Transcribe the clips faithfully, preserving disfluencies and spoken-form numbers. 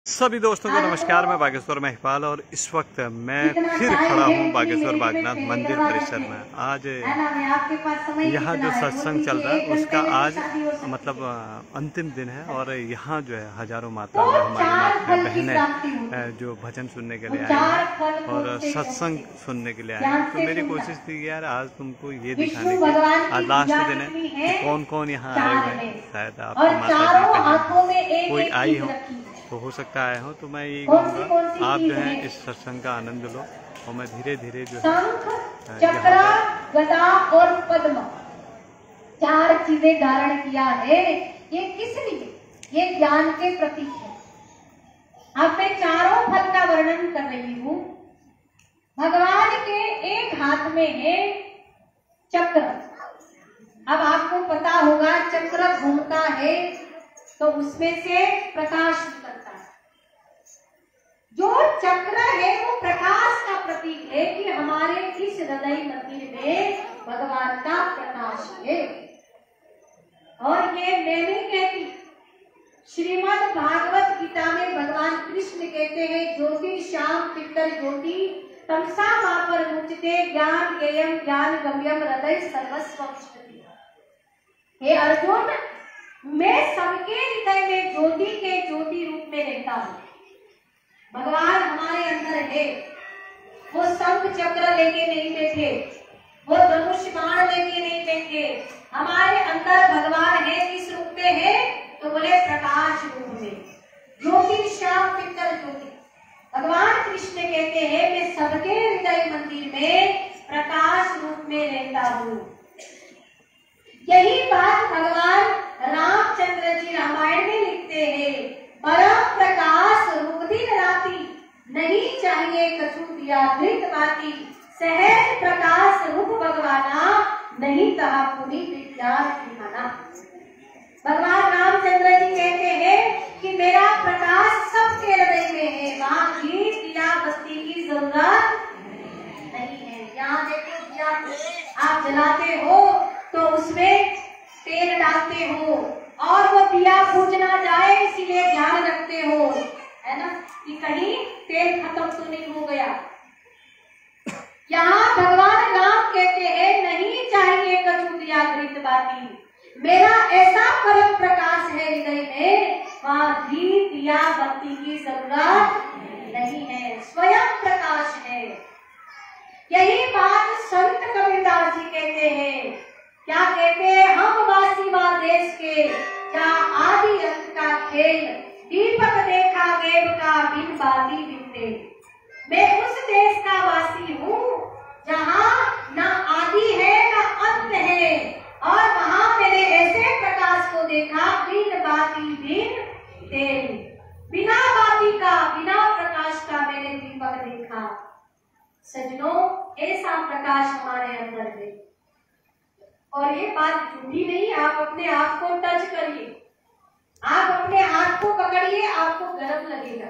सभी दोस्तों को नमस्कार। मैं बागेश्वर महिपाल और इस वक्त मैं फिर खड़ा हूँ बागेश्वर बागनाथ मंदिर परिसर में। आज यहाँ जो सत्संग चल रहा है उसका आज मतलब अंतिम दिन है और यहाँ जो है हजारों मात्रा में हमारी बहनें जो भजन सुनने के लिए आई हैं और सत्संग सुनने के लिए आई हैं। तो मेरी कोशिश थी यार आज तुमको ये दिखाने की, आज लास्ट दिन है कि कौन कौन यहाँ आए हुए हैं। शायद आपकी माता जी कोई आई हो तो हो सकता है हो, तो मैं यही कहूँगा आप जो है इस सत्संग का आनंद लो और मैं धीरे धीरे जो है चक्र गदा और पद्म चार चीजें धारण किया है। ये किस लिए? ये ज्ञान के प्रतीक है। अब मैं चारों फल का वर्णन कर रही हूँ। भगवान के एक हाथ में है चक्र। अब आपको पता होगा चक्र घूमता है तो उसमें से प्रकाश निकलता है। जो चक्र है वो प्रकाश का प्रतीक है कि हमारे इस हृदय मंदिर में भगवान का प्रकाश है। और ये मैं नहीं कहती, श्रीमद् भागवत गीता में भगवान कृष्ण कहते हैं ज्योतिर्श्याम पित्तर ज्योति तमसा मापर मुचते ज्ञान ज्ञेयम ज्ञान गम्यम हृदय सर्वस्व विष्णु। हे अर्जुन, मैं सबके हृदय में ज्योति के ज्योति रूप में रहता हूँ। भगवान हमारे अंदर है। वो शंख चक्र लेके नहीं बैठे, वो धनुष बाण लेके नहीं बैठे। हमारे अंदर भगवान है। किस रूप में है? तो बोले प्रकाश रूप में। ज्योति श्याम पित्तर ज्योति। भगवान कृष्ण कहते हैं मैं सबके हृदय मंदिर में प्रकाश रूप में रहता हूँ। यही बात भगवान रामचंद्र जी रामायण में लिखते हैं। परम प्रकाश रूप दिन राती नहीं चाहिए कछु दिया धृत बाती सहज प्रकाश रूप भगवाना नहीं कहा पुनि विद्यार दिखाना। भगवान रामचंद्र जी कहते हैं कि मेरा प्रकाश सबके हृदय में है। वहाँ घी दिया बत्ती की जरूरत नहीं है। यहाँ देखो दिया आप जलाते हो तो उसमें तेल डालते हो और वो दिया बुझ ना जाए इसीलिए ध्यान रखते हो, है ना, कि कहीं तेल खत्म तो नहीं हो गया। यहाँ भगवान राम कहते हैं नहीं चाहिए कछु दिया धृत बाती। मेरा ऐसा परम प्रकाश है हृदय में, वहाँ घी दिया बत्ती की जरूरत नहीं है, स्वयं प्रकाश है। यही बात संत कबीरदास जी कहते हैं। क्या कहते हैं? हम वासी वा देश के क्या आदि अंत का खेल दीपक देखा देव का बिन बाती बिनते। मैं उस देश का वासी हूँ जहाँ न आदि है न अंत है और वहाँ मैंने ऐसे प्रकाश को देखा बिन बाती बिन तेल। बिना बाती का बिना प्रकाश का मैंने दीपक देखा। सजनों, ऐसा प्रकाश हमारे अंदर है और ये बात झूठी नहीं। आप अपने आप को टच करिए, आप अपने हाथ को पकड़िए, आपको गर्म लगेगा।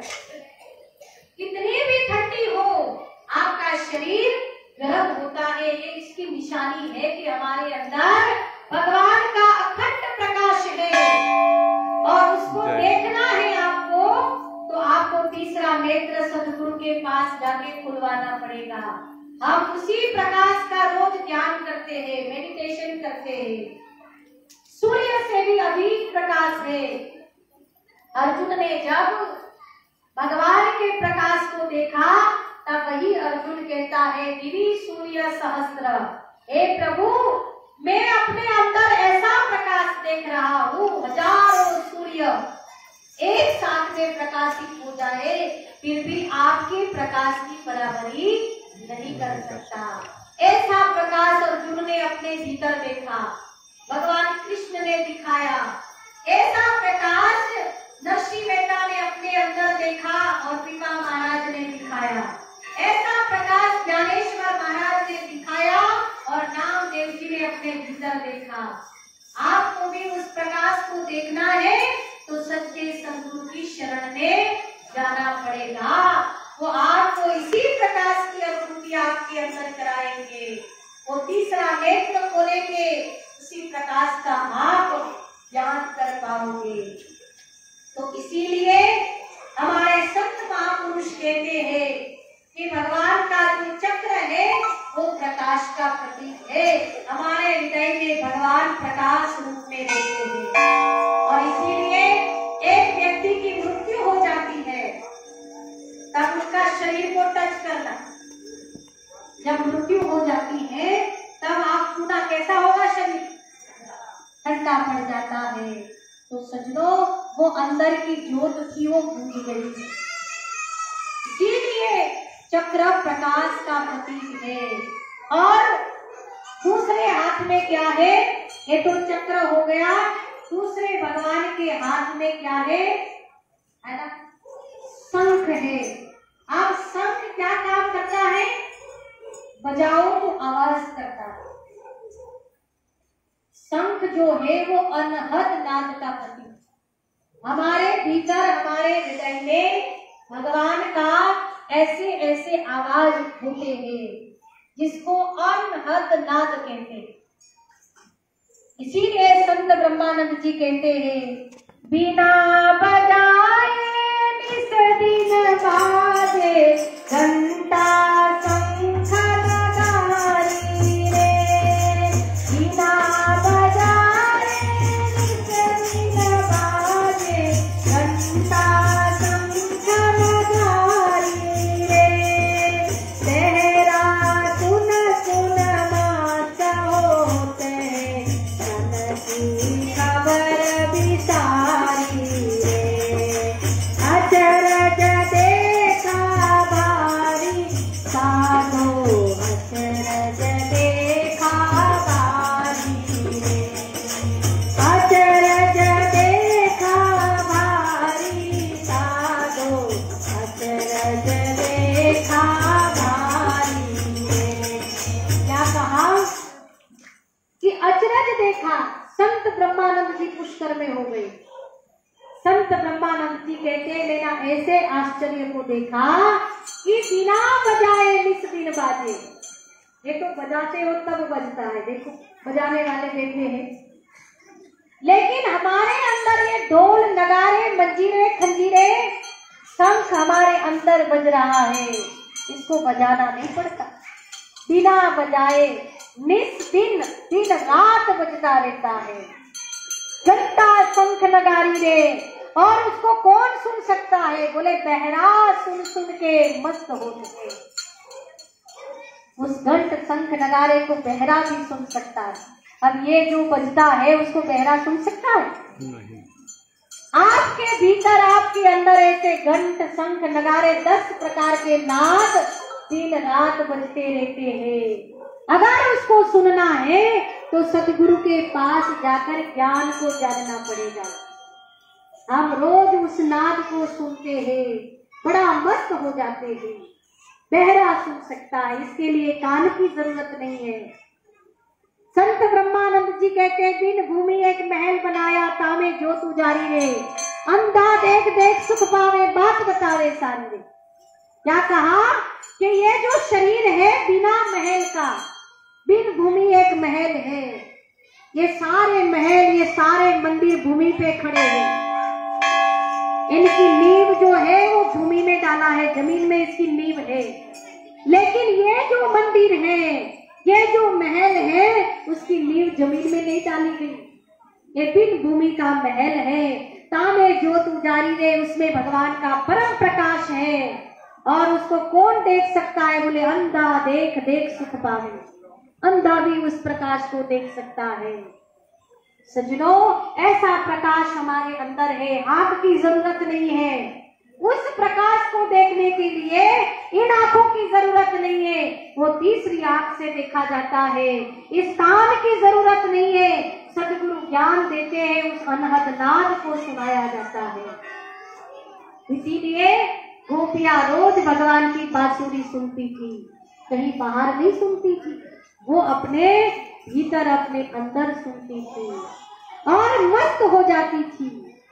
कितनी भी ठंडी हो आपका शरीर गर्म होता है। ये इसकी निशानी है कि हमारे अंदर भगवान का अखंड प्रकाश है और उसको देखना है आपको तो आपको तीसरा नेत्र सदगुरु के पास जाके खुलवाना पड़ेगा। हम उसी प्रकाश का रोज ध्यान करते हैं, मेडिटेशन करते हैं। सूर्य से भी अधिक प्रकाश है। अर्जुन ने जब भगवान के प्रकाश को देखा तब वही अर्जुन कहता है दिवी सूर्य सहस्त्र। हे प्रभु, मैं अपने अंदर ऐसा प्रकाश देख रहा हूँ, हजारों सूर्य एक साथ में प्रकाशित हो जाए फिर भी आपके प्रकाश की बराबरी नहीं कर सकता। ऐसा प्रकाश अर्जुन ने अपने भीतर देखा, भगवान कृष्ण ने दिखाया। ऐसा प्रकाश नरसिंह मेहता ने अपने अंदर देखा और पिता महाराज ने दिखाया। ऐसा प्रकाश ज्ञानेश्वर महाराज ने दिखाया और नामदेव जी ने अपने भीतर देखा। आपको भी उस प्रकाश को देखना है तो सच्चे सद्गुरु की शरण में जाना पड़ेगा। वो आपको इसी प्रकाश की अनुभूति आपके अंदर कराएंगे। वो तीसरा नेत्र खोलेंगे, उसी प्रकाश का आप याद कर पाओगे। तो इसीलिए हमारे संत महापुरुष कहते हैं कि भगवान का जो चक्र है वो प्रकाश का प्रतीक है। हमारे हृदय में भगवान प्रकाश रूप में रहते हैं और इसीलिए एक व्यक्ति की मृत्यु हो जाती है तब उसका शरीर को टच करना, जब मृत्यु हो जाती है तब आप सुना कैसा होगा, शरीर ठंडा पड़ जाता है। तो सजनों वो अंदर की ज्योत थी वो भूल गई, इसीलिए चक्र प्रकाश का प्रतीक है। और दूसरे हाथ में क्या है, ये तो चक्र हो गया, दूसरे भगवान के हाथ में क्या है, है ना, शंख है। अब शंख क्या काम करता है, बजाओ तो आवाज करता है। शंख जो है वो अनहद नाद का प्रतीक, हमारे भीतर हमारे हृदय में भगवान का ऐसे ऐसे आवाज होते हैं जिसको अनहद नाद कहते हैं। इसीलिए संत ब्रह्मानंद जी कहते हैं, बिना बजाए निस दिन बाजे घंटा शंख नगारी रे, बिना बजाए निस दिन बाजे घंटा शंख नगारी रे, तेरा सुन सुन नाच होते मन की खबर बिसारी रे, अचरज देखा भारी साधो अचरज देखा भारी रे, अचरज देखा भारी साधो अचरज देखा भारी रे। क्या कहा कि अचरज देखा, संत ब्रह्मानंद जी पुष्कर में हो गए। संत ब्रह्मानंद जी कहते हैं, मैंने ऐसे आश्चर्य को देखा कि बिना बजाए निस दिन बाजे, ये तो बजाते हो तब बजता है, देखो बजाने वाले बैठे हैं, लेकिन हमारे अंदर ये ढोल नगारे मंजीरे खंजीरे शंख हमारे अंदर बज रहा है, इसको बजाना नहीं पड़ता। बिना बजाए निस दिन दिन रात बजता रहता है, घंटा शंख नगारी रे, और उसको कौन सुन सकता है, बोले बहरा सुन सुन के मस्त हो चुके। उस घंट शंख नगारे को बहरा भी सुन सकता है, अब ये जो बजता है उसको बहरा सुन सकता है नहीं। आपके भीतर आपके अंदर ऐसे घंट शंख नगारे दस प्रकार के नाद दिन रात बजते रहते हैं। अगर उसको सुनना है तो सतगुरु के पास जाकर ज्ञान को जानना पड़ेगा। हम रोज उस नाद को सुनते हैं, बड़ा मस्त हो जाते हैं। बहरा सुन सकता है, इसके लिए कान की जरूरत नहीं है। संत ब्रह्मानंद जी कहते हैं, दिन भूमि एक महल बनाया, तामे ज्योत उजारी रे, अंधा देख देख सुख पावे, बात बतावे सारे। क्या कहा कि ये जो शरीर है बिना महल का, बिन भूमि एक महल है, ये सारे महल ये सारे मंदिर भूमि पे खड़े हैं, इनकी नींव जो है वो भूमि में डाला है, जमीन में इसकी नींव है। लेकिन ये जो मंदिर है, ये जो महल है, उसकी नींव जमीन में नहीं डाली गई, ये बिन भूमि का महल है। तामे ज्योत उजारी रे, उसमें भगवान का परम प्रकाश है, और उसको कौन देख सकता है, बोले अंधा देख देख सुख पावे, अंधा भी उस प्रकाश को देख सकता है। सज्जनों, ऐसा प्रकाश हमारे अंदर है, आंख की जरूरत नहीं है। उस प्रकाश को देखने के लिए इन आंखों की जरूरत नहीं है, वो तीसरी आंख से देखा जाता है। इस कान की जरूरत नहीं है, सद्गुरु ज्ञान देते हैं, उस अनहद नाद को सुनाया जाता है। इसीलिए गोपियां रोज भगवान की बांसुरी सुनती थी, कहीं बाहर नहीं सुनती थी, वो अपने भीतर अपने अंदर सुनती थी और मस्त हो जाती थी।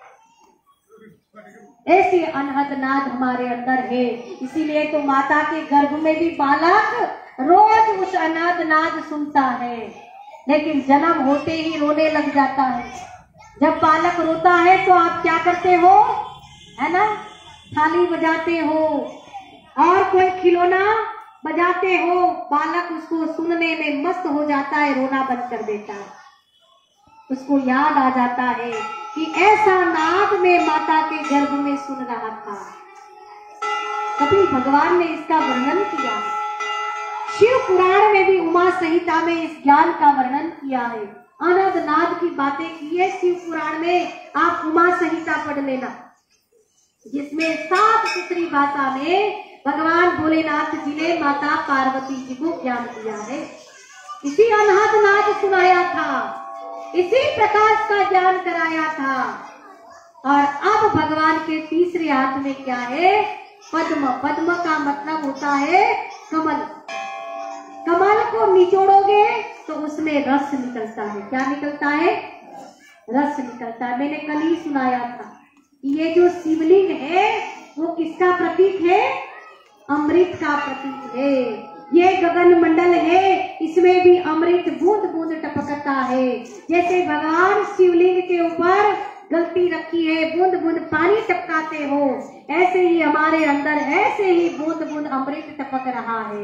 ऐसे अनहद नाद हमारे अंदर है। इसीलिए तो माता के गर्भ में भी बालक रोज उस अनहद नाद सुनता है, लेकिन जन्म होते ही रोने लग जाता है। जब बालक रोता है तो आप क्या करते हो, है ना, थाली बजाते हो और कोई खिलौना बजाते हो, बालक उसको सुनने में मस्त हो जाता है, रोना बंद कर देता है। उसको याद आ जाता है कि ऐसा नाद मैं माता के गर्भ में सुन रहा था। कपिल भगवान ने इसका वर्णन किया है। शिव पुराण में भी उमा संहिता में इस ज्ञान का वर्णन किया है। आनंद नाद की बातें की है शिव पुराण में, आप उमा संहिता पढ़ लेना, जिसमें साफ सुथरी भाषा में भगवान भोलेनाथ जी ने माता पार्वती जी को ज्ञान दिया है। इसी अनहद नाद सुनाया था, इसी प्रकाश का ज्ञान कराया था। और अब भगवान के तीसरे हाथ में क्या है? पद्म। पद्म का मतलब होता है कमल। कमल को निचोड़ोगे तो उसमें रस निकलता है। क्या निकलता है? रस निकलता है। मैंने कल ही सुनाया था, ये जो शिवलिंग है वो किसका प्रतीक है? अमृत का प्रतीक है। ये गगन मंडल है, इसमें भी अमृत बूंद बूंद टपकता है। जैसे भगवान शिवलिंग के ऊपर गलती रखी है, बूंद बूंद पानी टपकाते हो, ऐसे ही हमारे अंदर ऐसे ही बूंद बूंद अमृत टपक रहा है।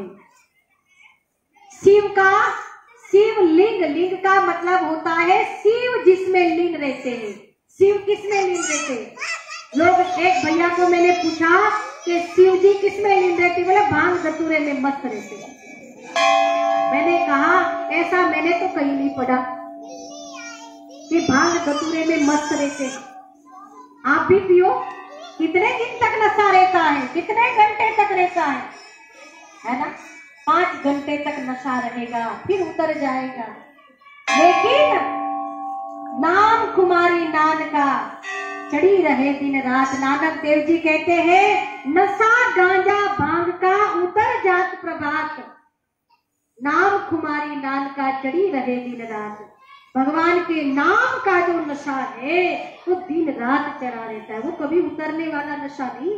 शिव का शिवलिंग, लिंग का मतलब होता है शिव जिसमें लिंग रहते हैं। शिव किसमें लिंग रहते हैं? लोग, एक भैया को मैंने पूछा कि शिव जी किसमें लीन रहते? बोले भांग धतूरे में मस्त रहते। मैंने कहा ऐसा मैंने तो कहीं नहीं पढ़ा कि भांग धतूरे में मस्त रहते। आप भी पियो। कितने दिन तक नशा रहता है? कितने घंटे तक रहता है? है ना? पांच घंटे तक नशा रहेगा, फिर उतर जाएगा। लेकिन नाम कुमारी नान का चढ़ी रहे दिन रात। नानक देव जी कहते हैं नशा गांजा भांग का उतर जात प्रभात, नाम कुमारी नान का चढ़ी रहे दिन रात। भगवान के नाम का जो नशा है वो दिन रात चढ़ा रहता है, वो कभी उतरने वाला नशा नहीं।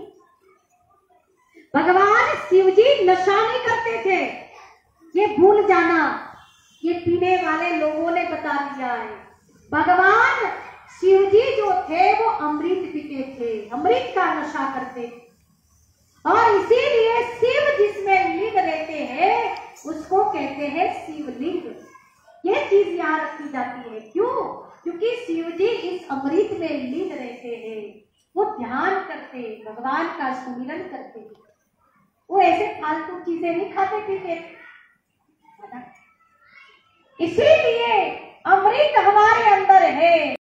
भगवान शिव जी नशा नहीं करते थे, ये भूल जाना, ये पीने वाले लोगों ने बता दिया है। भगवान शिव जी जो थे वो अमृत पीते थे, अमृत का नशा करते थे। और इसीलिए शिव जिसमें लिंग रहते हैं उसको कहते हैं शिवलिंग। ये चीज यहाँ रखी जाती है। क्यों? क्योंकि शिव जी इस अमृत में लीन रहते हैं, वो ध्यान करते, भगवान का सुमिरन करते, वो ऐसे फालतू चीजें नहीं खाते पीते। इसीलिए अमृत हमारे अंदर है,